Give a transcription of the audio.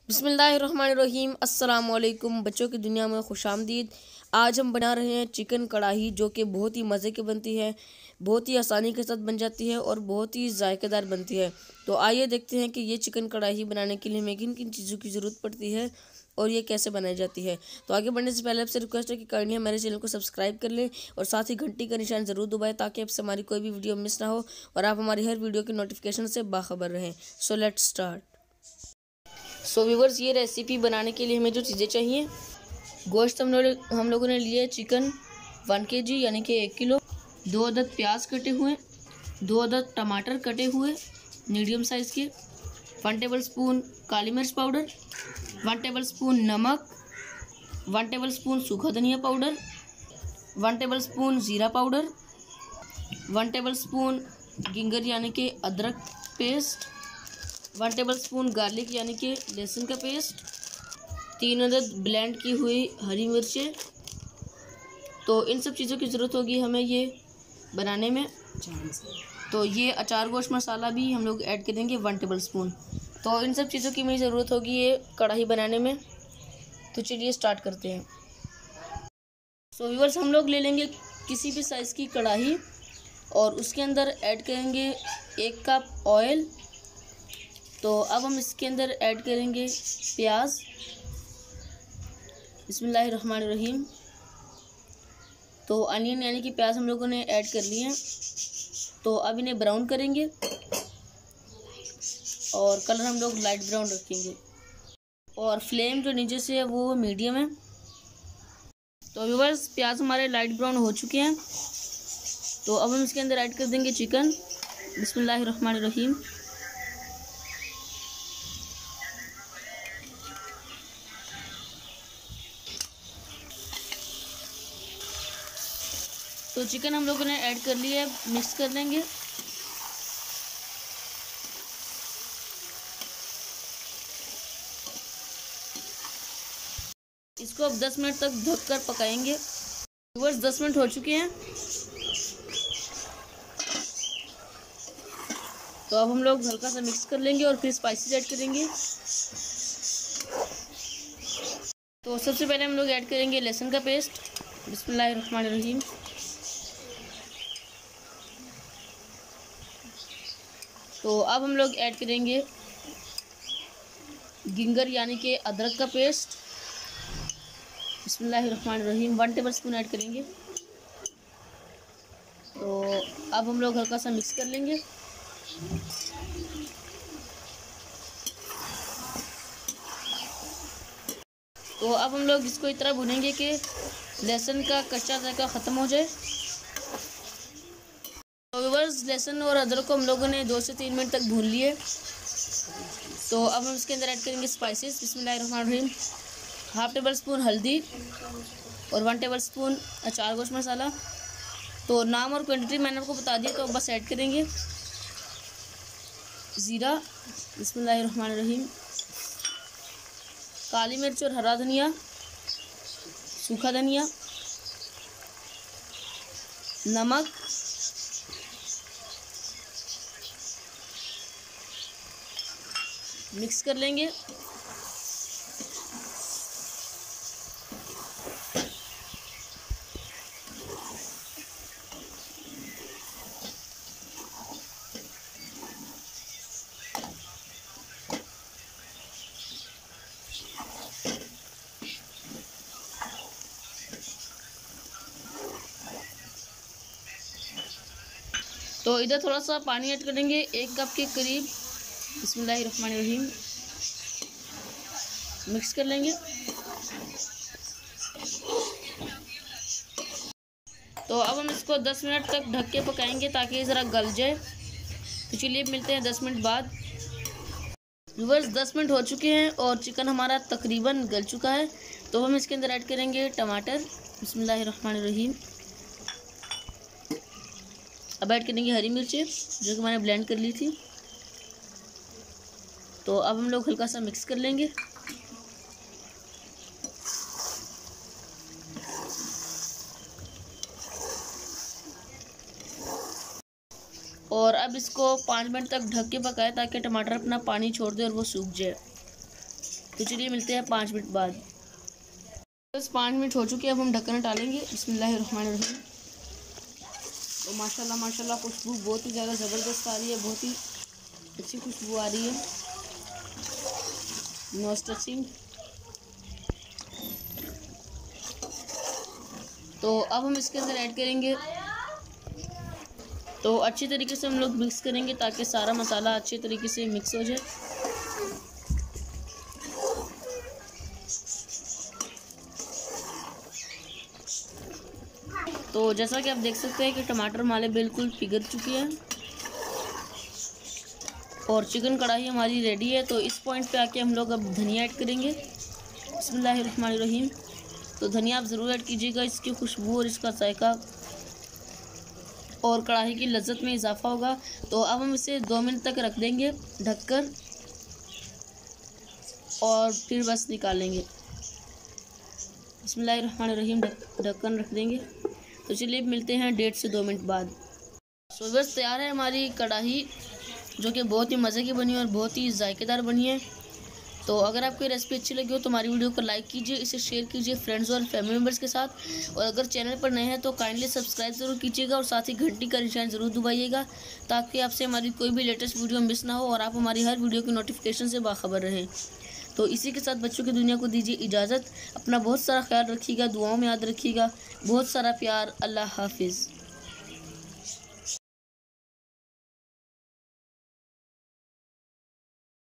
बिस्मिल्लाहिर्रहमानिर्रहीम। अस्सलाम वालेकुम। बच्चों की दुनिया में खुशामदीद। आज हम बना रहे हैं चिकन कढ़ाई, जो कि बहुत ही मज़े की बनती है, बहुत ही आसानी के साथ बन जाती है और बहुत ही जायकेदार बनती है। तो आइए देखते हैं कि ये चिकन कढ़ाई बनाने के लिए हमें किन किन चीज़ों की ज़रूरत पड़ती है और ये कैसे बनाई जाती है। तो आगे बढ़ने से पहले आपसे रिक्वेस्ट है कि काइंडली हमारे चैनल को सब्सक्राइब कर लें और साथ ही घंटी का निशान ज़रूर दबाएं, ताकि आपसे हमारी कोई भी वीडियो मिस ना हो और आप हमारी हर वीडियो की नोटिफिकेशन से बाखबर रहें। So let's start. So viewers, ये रेसिपी बनाने के लिए हमें जो चीज़ें चाहिए, गोश्त हम लोगों ने लिए चिकन 1 kg यानी कि 1 किलो, 2 अदद प्याज कटे हुए, 2 अदद टमाटर कटे हुए मीडियम साइज़ के, 1 टेबल स्पून काली मिर्च पाउडर, 1 टेबल स्पून नमक, 1 टेबल स्पून सूखा धनिया पाउडर, 1 टेबल स्पून ज़ीरा पाउडर, 1 टेबल स्पून गिंगर यानी कि अदरक पेस्ट, 1 टेबल स्पून गार्लिक यानी कि लहसुन का पेस्ट, 3 अदद ब्लेंड की हुई हरी मिर्चें। तो इन सब चीज़ों की ज़रूरत होगी हमें ये बनाने में। तो ये अचार गोश्त मसाला भी हम लोग ऐड करेंगे 1 टेबल स्पून। तो इन सब चीज़ों की मुझे ज़रूरत होगी ये कढ़ाई बनाने में। तो चलिए स्टार्ट करते हैं। सो व्यूअर्स, हम लोग ले लेंगे किसी भी साइज़ की कढ़ाई और उसके अंदर ऐड करेंगे 1 कप ऑयल। तो अब हम इसके अंदर ऐड करेंगे प्याज। बिस्मिल्लाहिर्रहमानिर्रहीम। तो अनियन यानी कि प्याज हम लोगों ने ऐड कर लिए हैं। तो अब इन्हें ब्राउन करेंगे और कलर हम लोग लाइट ब्राउन रखेंगे और फ्लेम जो नीचे से है वो मीडियम है। तो व्यूअर्स, प्याज हमारे लाइट ब्राउन हो चुके हैं। तो अब हम इसके अंदर ऐड कर देंगे चिकन। बिस्मिल्लाहिर्रहमानिर्रहीम। तो चिकन हम लोगों ने ऐड कर लिया है, मिक्स कर लेंगे। इसको अब 10 मिनट तक ढककर पकाएंगे। व्यूअर्स, 10 मिनट हो चुके हैं। तो अब हम लोग हल्का सा मिक्स कर लेंगे और फिर स्पाइसेस ऐड करेंगे। तो सबसे पहले हम लोग ऐड करेंगे लहसुन का पेस्ट। बिस्मिल्लाहिर्रहमानिर्रहीम। तो अब हम लोग ऐड करेंगे गिंगर यानी कि अदरक का पेस्ट। बिस्मिल्लाहिर्रहमानिर्रहीम। 1 टेबल स्पून ऐड करेंगे। तो अब हम लोग हल्का सा मिक्स कर लेंगे। तो अब हम लोग इसको इतना भूनेंगे कि लहसुन का कच्चा जायका ख़त्म हो जाए। तो व्यूअर्स, लहसुन और अदरक को हम लोगों ने 2 से 3 मिनट तक भून लिए। तो अब हम इसके अंदर ऐड करेंगे स्पाइसेस। बिस्मिल्लाहिर्रहमानिर्रहीम। 1/2 टेबल स्पून हल्दी और 1 टेबल स्पून अचार गोश्त मसाला। तो नाम और क्वांटिटी मैंने आपको बता दिया, तो बस ऐड करेंगे। ज़ीरा। बिस्मिल्लाहिर्रहमानिर्रहीम। काली मिर्च और हरा धनिया, सूखा धनिया, नमक, मिक्स कर लेंगे। तो इधर थोड़ा सा पानी ऐड करेंगे 1 कप के करीब। बिस्मिल्लाहिर्रहमानिर्रहीम। मिक्स कर लेंगे। तो अब हम इसको 10 मिनट तक ढक के पकाएंगे ताकि ये ज़रा गल जाए। तो चलिए मिलते हैं 10 मिनट बाद। व्यूअर्स, 10 मिनट हो चुके हैं और चिकन हमारा तकरीबन गल चुका है। तो हम इसके अंदर ऐड करेंगे टमाटर। बिस्मिल्लाहिर्रहमानिर्रहीम। अब ऐड करेंगे हरी मिर्चें जो कि मैंने ब्लेंड कर ली थी। तो अब हम लोग हल्का सा मिक्स कर लेंगे। और अब इसको 5 मिनट तक ढक के पकाएं ताकि टमाटर अपना पानी छोड़ दे और वो सूख जाए। तो चलिए मिलते हैं 5 मिनट बाद। बस 5 मिनट हो चुके हैं, अब हम ढक्कन हटालेंगे। बिस्मिल्लाहिर्रहमानिर्रहीम। तो माशाल्लाह खुशबू बहुत ही ज़्यादा ज़बरदस्त आ रही है, बहुत ही अच्छी खुशबू आ रही है। No touching. तो अब हम इसके अंदर ऐड करेंगे, तो अच्छी तरीके से हम लोग मिक्स करेंगे ताकि सारा मसाला अच्छे तरीके से मिक्स हो जाए। तो जैसा कि आप देख सकते हैं कि टमाटर हमारे बिल्कुल पिघल चुके हैं और चिकन कढ़ाई हमारी रेडी है। तो इस पॉइंट पे आके हम लोग अब धनिया ऐड करेंगे। बिस्मिल्लाहिर्रहमानिर्रहीम। तो धनिया आप ज़रूर ऐड कीजिएगा, इसकी खुशबू और इसका जायका और कढ़ाई की लज्जत में इजाफा होगा। तो अब हम इसे 2 मिनट तक रख देंगे ढककर और फिर बस निकालेंगे। बिस्मिल्लाहिर्रहमानिर्रहीम। ढक्कन रख देंगे। तो चलिए मिलते हैं 1.5 से 2 मिनट बाद। तो बस तैयार है हमारी कढ़ाई, जो कि बहुत ही मज़े की बनी है और बहुत ही जायकेदार बनी है। तो अगर आपको रेसिपी अच्छी लगी हो तो हमारी वीडियो को लाइक कीजिए, इसे शेयर कीजिए फ्रेंड्स और फैमिली मेम्बर्स के साथ। और अगर चैनल पर नए हैं तो काइंडली सब्सक्राइब ज़रूर कीजिएगा और साथ ही घंटी का निशान ज़रूर दबाइएगा ताकि आपसे हमारी कोई भी लेटेस्ट वीडियो मिस ना हो और आप हमारी हर वीडियो की नोटिफिकेशन से बाखबर रहें। तो इसी के साथ बच्चों की दुनिया को दीजिए इजाज़त। अपना बहुत सारा ख्याल रखिएगा, दुआओं में याद रखिएगा। बहुत सारा प्यार। अल्लाह हाफिज़।